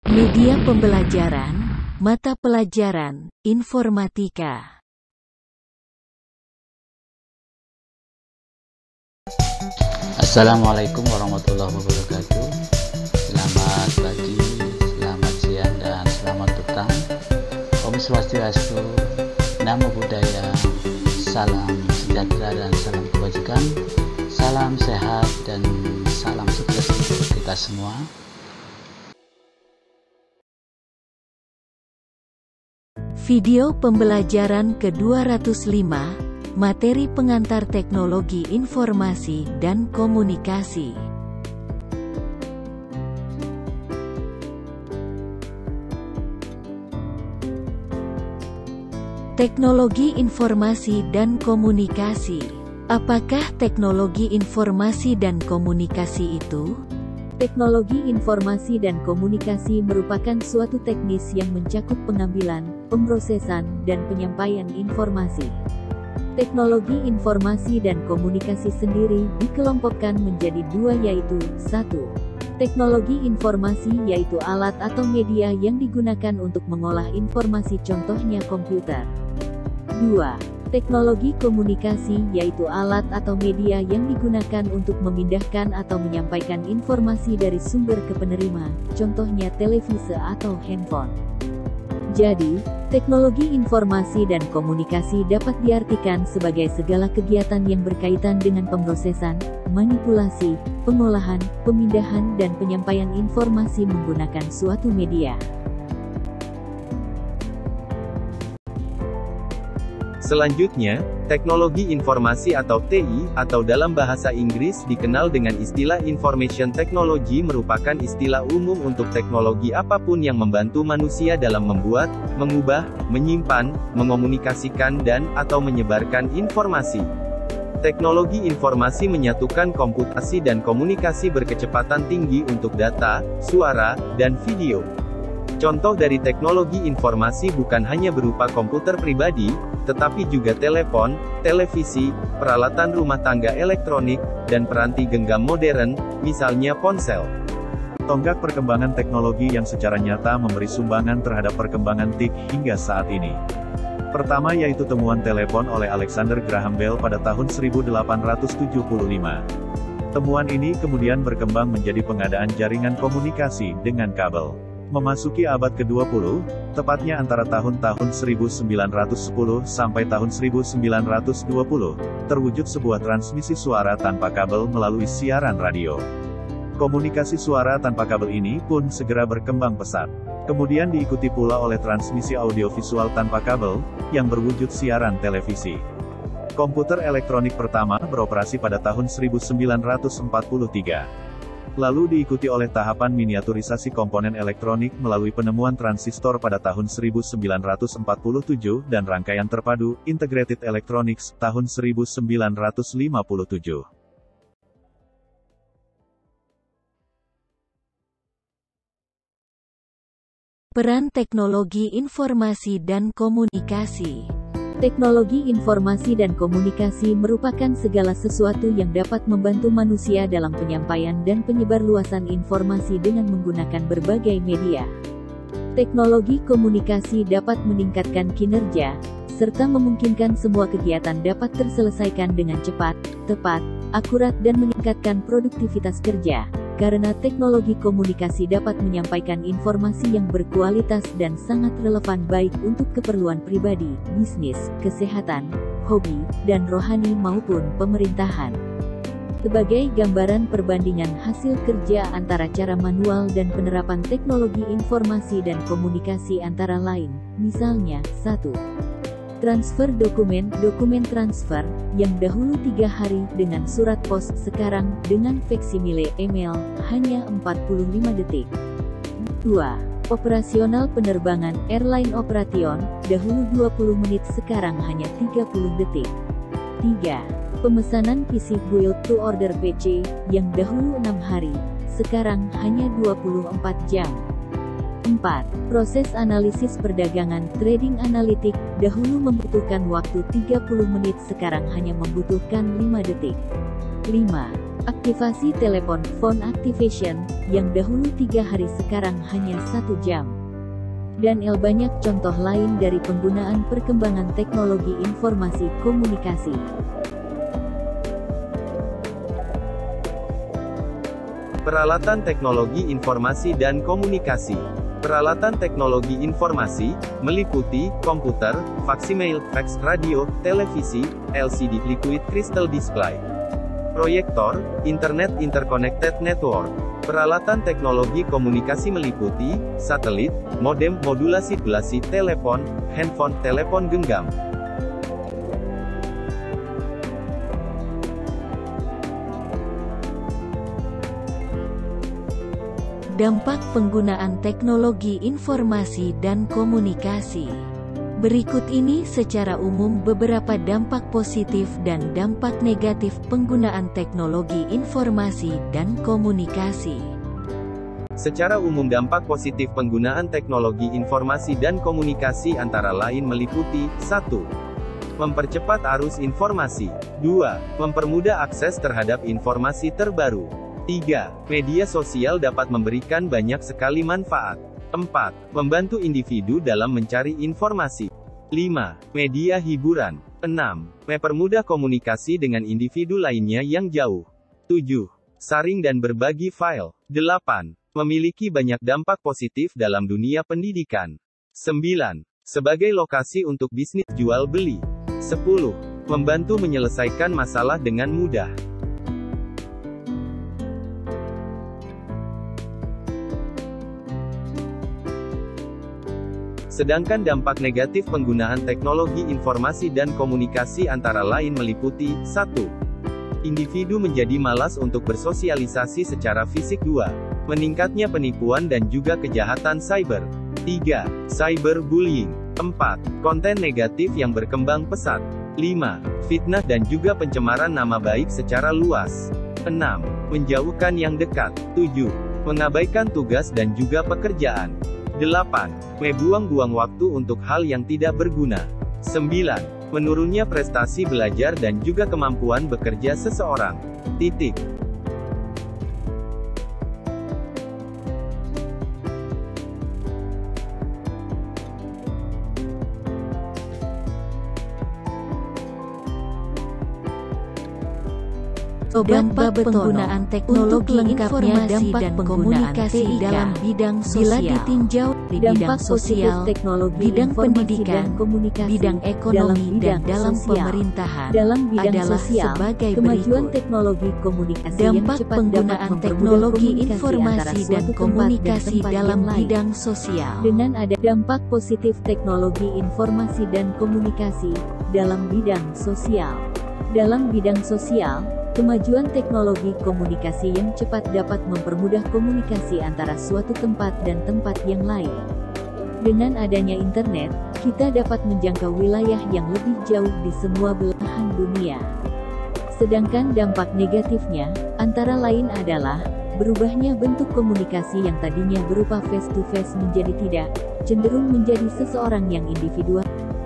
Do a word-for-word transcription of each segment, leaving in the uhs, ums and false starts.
Media pembelajaran, mata pelajaran, informatika. Assalamualaikum warahmatullahi wabarakatuh. Selamat pagi, selamat siang, dan selamat petang. Om Swastiastu, Namo Buddhaya, salam sejahtera dan salam kebajikan, salam sehat dan salam sukses untuk kita semua. Video pembelajaran ke dua ratus lima, materi pengantar teknologi informasi dan komunikasi. Teknologi informasi dan komunikasi. Apakah teknologi informasi dan komunikasi itu? Teknologi informasi dan komunikasi merupakan suatu teknis yang mencakup pengambilan, pemrosesan, dan penyampaian informasi. Teknologi informasi dan komunikasi sendiri dikelompokkan menjadi dua, yaitu satu. Teknologi informasi yaitu alat atau media yang digunakan untuk mengolah informasi, contohnya komputer. dua. Teknologi komunikasi yaitu alat atau media yang digunakan untuk memindahkan atau menyampaikan informasi dari sumber ke penerima, contohnya televisi atau handphone. Jadi, teknologi informasi dan komunikasi dapat diartikan sebagai segala kegiatan yang berkaitan dengan pemrosesan, manipulasi, pengolahan, pemindahan dan penyampaian informasi menggunakan suatu media. Selanjutnya, teknologi informasi atau T I, atau dalam bahasa Inggris dikenal dengan istilah Information Technology, merupakan istilah umum untuk teknologi apapun yang membantu manusia dalam membuat, mengubah, menyimpan, mengomunikasikan dan, atau menyebarkan informasi. Teknologi informasi menyatukan komputasi dan komunikasi berkecepatan tinggi untuk data, suara, dan video. Contoh dari teknologi informasi bukan hanya berupa komputer pribadi, tetapi juga telepon, televisi, peralatan rumah tangga elektronik, dan peranti genggam modern, misalnya ponsel. Tonggak perkembangan teknologi yang secara nyata memberi sumbangan terhadap perkembangan T I C hingga saat ini. Pertama yaitu temuan telepon oleh Alexander Graham Bell pada tahun seribu delapan ratus tujuh puluh lima. Temuan ini kemudian berkembang menjadi pengadaan jaringan komunikasi dengan kabel. Memasuki abad ke dua puluh, tepatnya antara tahun-tahun seribu sembilan ratus sepuluh sampai tahun seribu sembilan ratus dua puluh, terwujud sebuah transmisi suara tanpa kabel melalui siaran radio. Komunikasi suara tanpa kabel ini pun segera berkembang pesat. Kemudian diikuti pula oleh transmisi audiovisual tanpa kabel, yang berwujud siaran televisi. Komputer elektronik pertama beroperasi pada tahun seribu sembilan ratus empat puluh tiga. Lalu diikuti oleh tahapan miniaturisasi komponen elektronik melalui penemuan transistor pada tahun seribu sembilan ratus empat puluh tujuh dan rangkaian terpadu, Integrated Electronics, tahun seribu sembilan ratus lima puluh tujuh. Peran teknologi informasi dan komunikasi. Teknologi informasi dan komunikasi merupakan segala sesuatu yang dapat membantu manusia dalam penyampaian dan penyebarluasan informasi dengan menggunakan berbagai media. Teknologi komunikasi dapat meningkatkan kinerja, serta memungkinkan semua kegiatan dapat terselesaikan dengan cepat, tepat, akurat dan meningkatkan produktivitas kerja. Karena teknologi komunikasi dapat menyampaikan informasi yang berkualitas dan sangat relevan baik untuk keperluan pribadi, bisnis, kesehatan, hobi, dan rohani maupun pemerintahan. Sebagai gambaran perbandingan hasil kerja antara cara manual dan penerapan teknologi informasi dan komunikasi antara lain, misalnya, satu. Transfer dokumen, dokumen transfer, yang dahulu tiga hari dengan surat pos, sekarang dengan faksimile email, hanya empat puluh lima detik. dua. Operasional penerbangan, airline operation, dahulu dua puluh menit sekarang hanya tiga puluh detik. tiga. Pemesanan P C build to order P C, yang dahulu enam hari, sekarang hanya dua puluh empat jam. empat. Proses analisis perdagangan, trading analitik, dahulu membutuhkan waktu tiga puluh menit sekarang hanya membutuhkan lima detik. lima. Aktivasi telepon, phone activation, yang dahulu tiga hari sekarang hanya satu jam. Dan el banyak contoh lain dari penggunaan perkembangan teknologi informasi komunikasi. Peralatan teknologi informasi dan komunikasi. Peralatan teknologi informasi, meliputi, komputer, faksimiil, fax radio, televisi, L C D liquid crystal display, proyektor, internet interconnected network. Peralatan teknologi komunikasi meliputi, satelit, modem, modulasi, modulasi, telepon, handphone, telepon genggam. Dampak penggunaan teknologi informasi dan komunikasi. Berikut ini secara umum beberapa dampak positif dan dampak negatif penggunaan teknologi informasi dan komunikasi. Secara umum dampak positif penggunaan teknologi informasi dan komunikasi antara lain meliputi, satu. Mempercepat arus informasi. dua. Mempermudah akses terhadap informasi terbaru. tiga. Media sosial dapat memberikan banyak sekali manfaat. empat. Membantu individu dalam mencari informasi. lima. Media hiburan. enam. Mempermudah komunikasi dengan individu lainnya yang jauh. tujuh. Saring dan berbagi file. delapan. Memiliki banyak dampak positif dalam dunia pendidikan. sembilan. Sebagai lokasi untuk bisnis jual beli. sepuluh. Membantu menyelesaikan masalah dengan mudah. Sedangkan dampak negatif penggunaan teknologi informasi dan komunikasi antara lain meliputi, satu. Individu menjadi malas untuk bersosialisasi secara fisik. dua. Meningkatnya penipuan dan juga kejahatan cyber. tiga. Cyberbullying. empat. Konten negatif yang berkembang pesat. lima. Fitnah dan juga pencemaran nama baik secara luas. enam. Menjauhkan yang dekat. tujuh. Mengabaikan tugas dan juga pekerjaan. delapan. Membuang-buang waktu untuk hal yang tidak berguna. sembilan. Menurunnya prestasi belajar dan juga kemampuan bekerja seseorang. Titik. Dampak penggunaan teknologi informasi dan komunikasi dalam bidang sosial. Bila ditinjau di bidang sosial, bidang pendidikan, bidang ekonomi dan dalam pemerintahan dalam bidang adalah sosial, sebagai kemajuan berikut. teknologi komunikasi Dampak yang cepat penggunaan dapat teknologi mempermudah informasi dan suatu tempat komunikasi tempat dalam yang lain. bidang sosial. Dengan ada dampak positif teknologi informasi dan komunikasi dalam bidang sosial. Dalam bidang sosial, kemajuan teknologi komunikasi yang cepat dapat mempermudah komunikasi antara suatu tempat dan tempat yang lain. Dengan adanya internet, kita dapat menjangkau wilayah yang lebih jauh di semua belahan dunia. Sedangkan dampak negatifnya, antara lain adalah berubahnya bentuk komunikasi yang tadinya berupa face-to-face menjadi tidak, cenderung menjadi seseorang yang individual.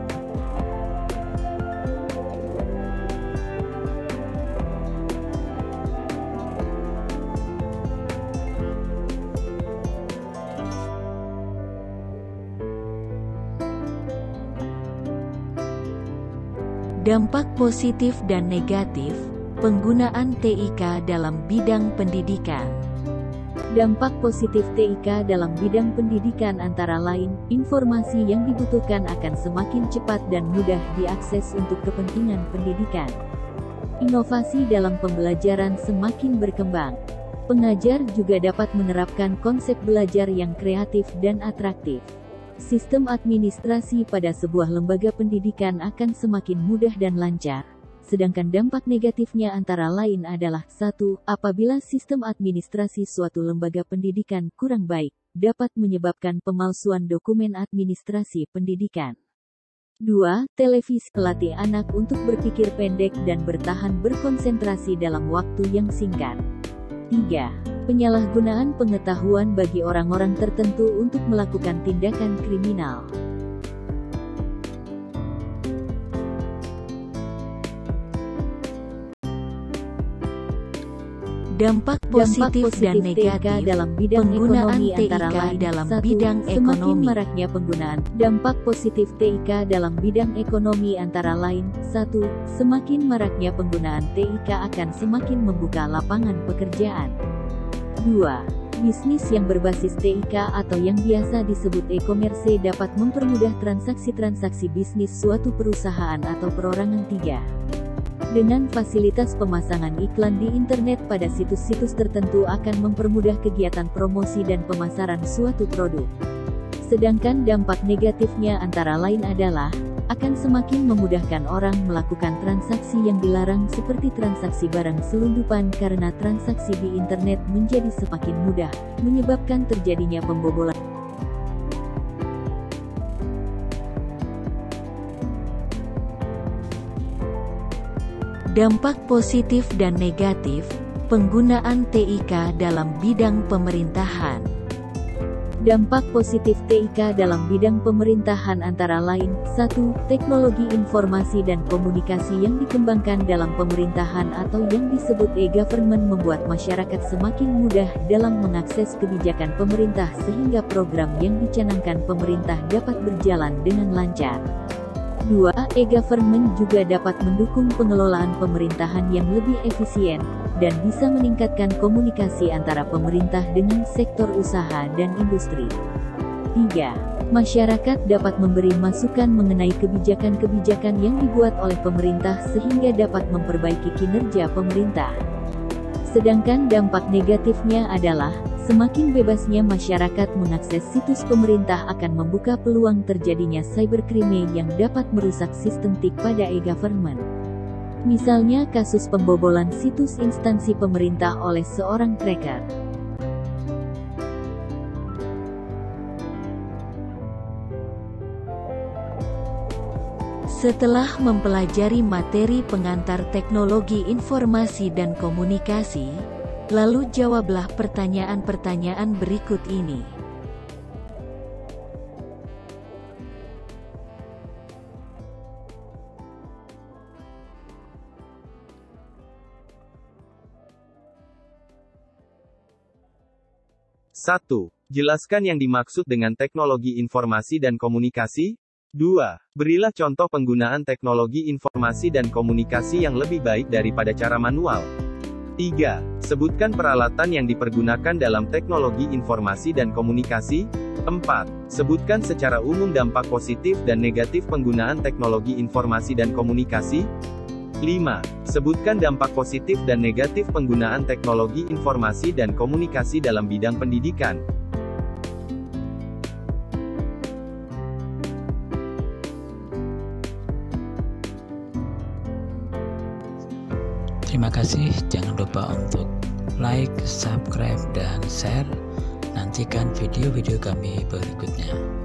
Dampak positif dan negatif penggunaan T I K dalam bidang pendidikan. Dampak positif T I K dalam bidang pendidikan antara lain, informasi yang dibutuhkan akan semakin cepat dan mudah diakses untuk kepentingan pendidikan. Inovasi dalam pembelajaran semakin berkembang. Pengajar juga dapat menerapkan konsep belajar yang kreatif dan atraktif. Sistem administrasi pada sebuah lembaga pendidikan akan semakin mudah dan lancar. Sedangkan dampak negatifnya antara lain adalah, satu. Apabila sistem administrasi suatu lembaga pendidikan kurang baik, dapat menyebabkan pemalsuan dokumen administrasi pendidikan. dua. Televisi melatih anak untuk berpikir pendek dan bertahan berkonsentrasi dalam waktu yang singkat. tiga. Penyalahgunaan pengetahuan bagi orang-orang tertentu untuk melakukan tindakan kriminal. Dampak positif, Dampak positif dan T I K negatif dalam bidang penggunaan ekonomi T I K antara lain. dalam Satu, bidang semakin ekonomi. maraknya penggunaan. Dampak positif T I K dalam bidang ekonomi antara lain. Satu, semakin maraknya penggunaan T I K akan semakin membuka lapangan pekerjaan. Dua, bisnis yang berbasis T I K atau yang biasa disebut e-commerce dapat mempermudah transaksi-transaksi bisnis suatu perusahaan atau perorangan. Tiga, dengan fasilitas pemasangan iklan di internet pada situs-situs tertentu akan mempermudah kegiatan promosi dan pemasaran suatu produk. Sedangkan dampak negatifnya antara lain adalah, akan semakin memudahkan orang melakukan transaksi yang dilarang seperti transaksi barang selundupan karena transaksi di internet menjadi semakin mudah, menyebabkan terjadinya pembobolan. Dampak positif dan negatif penggunaan T I K dalam bidang pemerintahan. Dampak positif T I K dalam bidang pemerintahan antara lain. Satu, teknologi informasi dan komunikasi yang dikembangkan dalam pemerintahan atau yang disebut e-government membuat masyarakat semakin mudah dalam mengakses kebijakan pemerintah sehingga program yang dicanangkan pemerintah dapat berjalan dengan lancar. Dua, e-government juga dapat mendukung pengelolaan pemerintahan yang lebih efisien, dan bisa meningkatkan komunikasi antara pemerintah dengan sektor usaha dan industri. Tiga, masyarakat dapat memberi masukan mengenai kebijakan-kebijakan yang dibuat oleh pemerintah sehingga dapat memperbaiki kinerja pemerintah. Sedangkan dampak negatifnya adalah, semakin bebasnya masyarakat mengakses situs pemerintah akan membuka peluang terjadinya cybercrime yang dapat merusak sistem T I K pada e-government. Misalnya kasus pembobolan situs instansi pemerintah oleh seorang cracker. Setelah mempelajari materi pengantar teknologi informasi dan komunikasi, lalu jawablah pertanyaan-pertanyaan berikut ini. satu. Jelaskan yang dimaksud dengan teknologi informasi dan komunikasi. dua. Berilah contoh penggunaan teknologi informasi dan komunikasi yang lebih baik daripada cara manual. tiga. Sebutkan peralatan yang dipergunakan dalam teknologi informasi dan komunikasi. empat. Sebutkan secara umum dampak positif dan negatif penggunaan teknologi informasi dan komunikasi. lima. Sebutkan dampak positif dan negatif penggunaan teknologi informasi dan komunikasi dalam bidang pendidikan. Terima kasih, jangan lupa untuk like, subscribe, dan share. Nantikan video-video kami berikutnya.